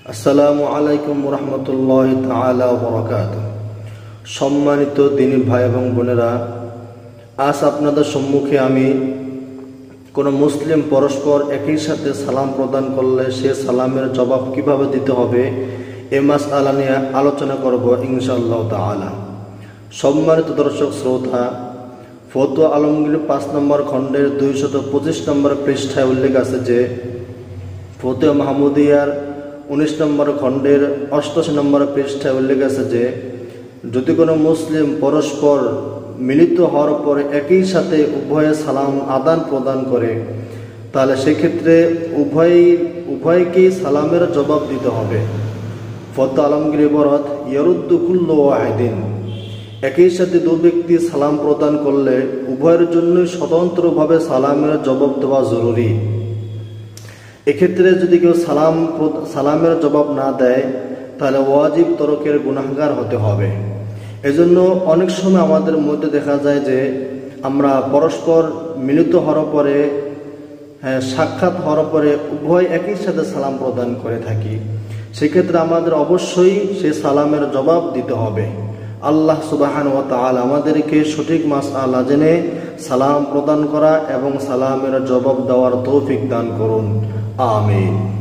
আসসালামু আলাইকুম রহমতুল্লাহি তাআলা ওয়া বারাকাতুহু। সম্মানিত দিনী ভাই এবং বোনেরা, আজ আপনাদের সম্মুখে আমি কোনো মুসলিম পরস্পর একই সাথে সালাম প্রদান করলে সে সালামের জবাব কিভাবে দিতে হবে এ মাসআলা নিয়ে আলোচনা করব ইনশাআল্লাহ তাআলা। সম্মানিত দর্শক শ্রোতা, ফতোয়া আলমগীর 5 নম্বর খণ্ডের 225 নম্বর পৃষ্ঠায় উল্লেখ আছে যে ফতোয়া মাহমুদিয়ার 19 নম্বর খণ্ডের 88 নম্বর পৃষ্ঠায় উল্লেখ আছে যে যদি কোনো মুসলিম পরস্পর মিলিত হওয়ার পরে একই সাথে উভয়ে সালাম আদান প্রদান করে তাহলে সেক্ষেত্রে উভয়কেই সালামের জবাব দিতে হবে। ফতোয়া আলমগীর ইবারত ইয়ারুদ্দু কুল্লু ওয়াহিদিন, একই সাথে দুই ব্যক্তি সালাম প্রদান করলে উভয়ের জন্যই স্বতন্ত্রভাবে সালামের জবাব দেওয়া জরুরি। এক্ষেত্রে যদি কেউ সালামের জবাব না দেয় তাহলে ওয়াজিব তরকের গুনাহগার হতে হবে। এজন্য অনেক সময় আমাদের মধ্যে দেখা যায় যে আমরা পরস্পর মিলিত হওয়ার পরে সাক্ষাৎ হওয়ার পরে উভয় একই সাথে সালাম প্রদান করে থাকি। সেক্ষেত্রে আমাদের অবশ্যই সে সালামের জবাব দিতে হবে। আল্লাহ সুবহানাহু ওয়া তাআলা আমাদেরকে সঠিক মাসআলা জেনে সালাম প্রদান করা এবং সালামের জবাব দেওয়ার তৌফিক দান করুন। আমিন।